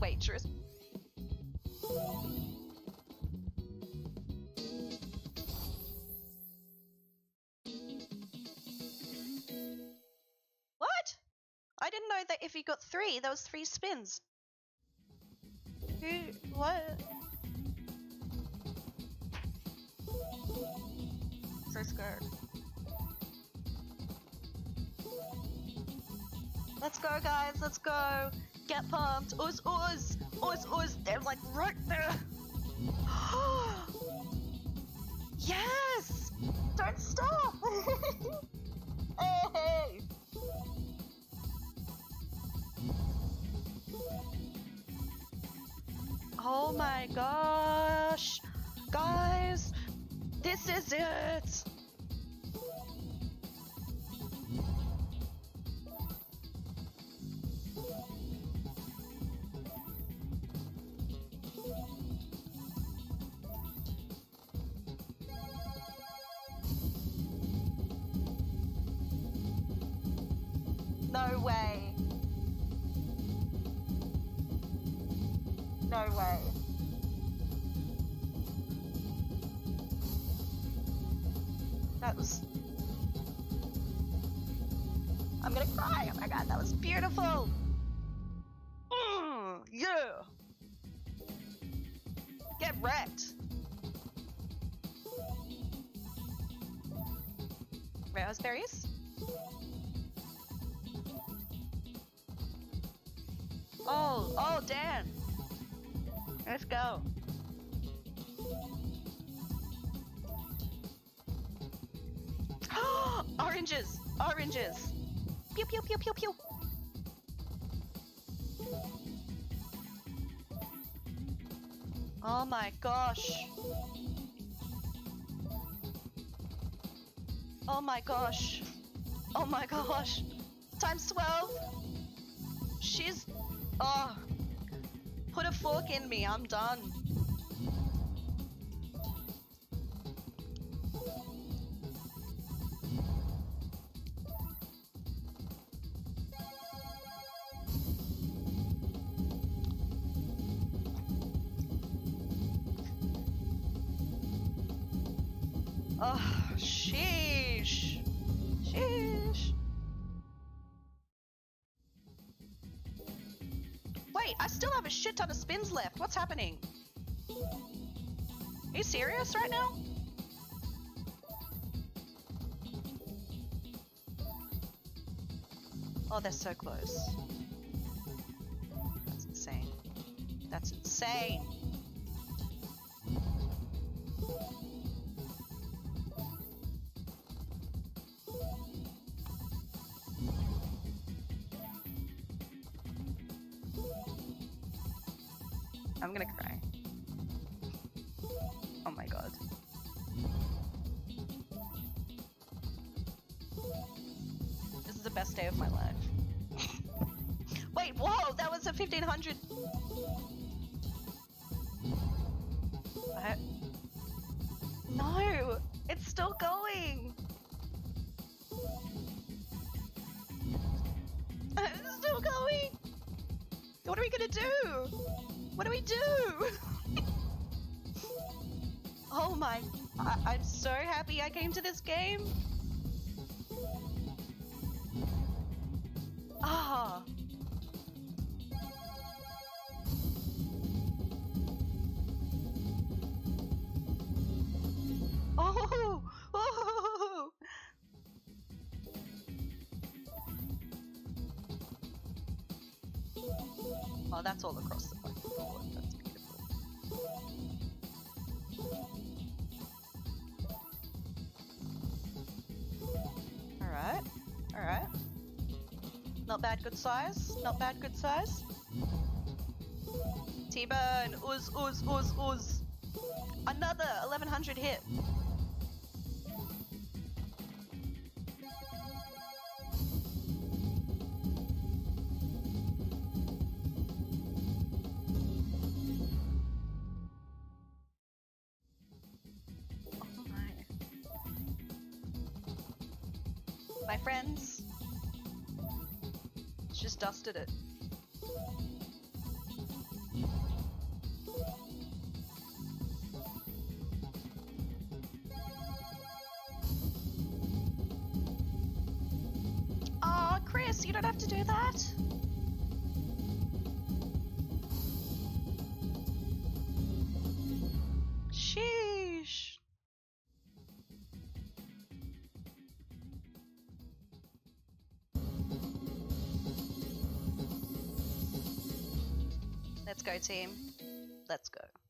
waitress. What? I didn't know that if you got 3, there was 3 spins. Who? What? Let's go. Let's go, guys. Let's go. Get pumped. Ooze, ooze. Ooze, ooze. They're like right there. Yes! Don't stop! Hey! Oh my gosh! Guys! This is it! No way. No way. That was... I'm gonna cry. Oh my god, that was beautiful. Yeah. Get wrecked. Raspberries? Oh, Dan. Let's go. Oranges! Oranges! Pew pew pew pew pew! Oh my gosh! Oh my gosh! Oh my gosh! Times 12! She's... Oh! Put a fork in me, I'm done. Oh, sheesh. Sheesh. Wait, I still have a shit ton of spins left. What's happening? Are you serious right now? Oh, they're so close. That's insane. That's insane. I'm gonna cry. Oh my god. This is the best day of my life. Wait, whoa! That was a 1500! What? No! It's still going! It's still going! What are we gonna do? What do we do? Oh my... I'm so happy I came to this game. Ah. Oh! Oh! Oh, that's all across the fucking board. That's beautiful. Alright. Alright. Not bad, good size. Not bad, good size. T-Burn! Ooze, ooze, ooze, ooze. Another 1100 hit. My friends, it's just dusted it. Chris, you don't have to do that. Sheesh. Let's go, team. Let's go.